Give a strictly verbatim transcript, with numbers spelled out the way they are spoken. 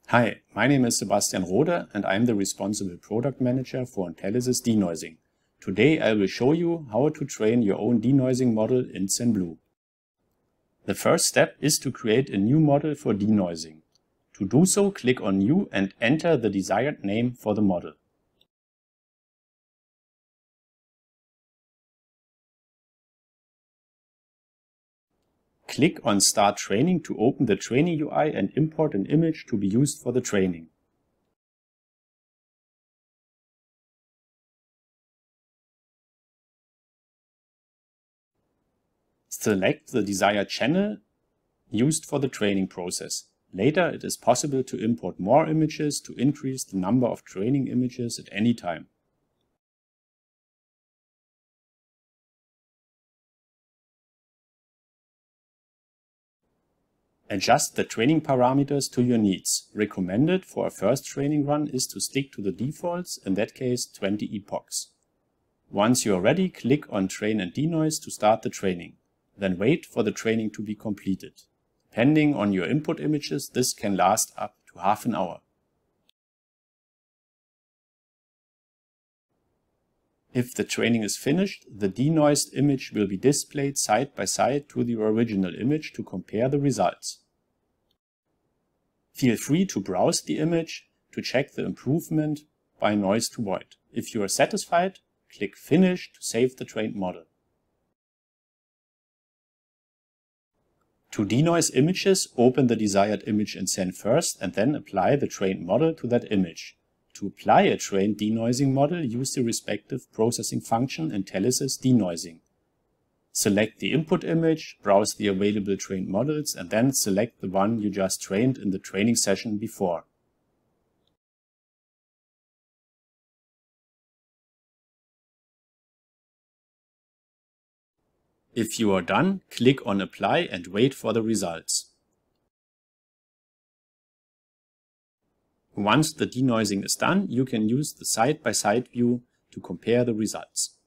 Hi, my name is Sebastian Rode and I'm the responsible product manager for Intellesis Denoising. Today I will show you how to train your own denoising model in ZenBlue. The first step is to create a new model for denoising. To do so, click on New and enter the desired name for the model. Click on Start Training to open the training U I and import an image to be used for the training. Select the desired channel used for the training process. Later, it is possible to import more images to increase the number of training images at any time. Adjust the training parameters to your needs. Recommended for a first training run is to stick to the defaults, in that case twenty epochs. Once you are ready, click on Train and Denoise to start the training. Then wait for the training to be completed. Depending on your input images, this can last up to half an hour. If the training is finished, the denoised image will be displayed side by side to the original image to compare the results. Feel free to browse the image to check the improvement by noise to void. If you are satisfied, click Finish to save the trained model. To denoise images, open the desired image in Zen first and then apply the trained model to that image. To apply a trained denoising model, use the respective processing function Intellesis Denoising. Select the input image, browse the available trained models, and then select the one you just trained in the training session before. If you are done, click on Apply and wait for the results. Once the denoising is done, you can use the side-by-side view to compare the results.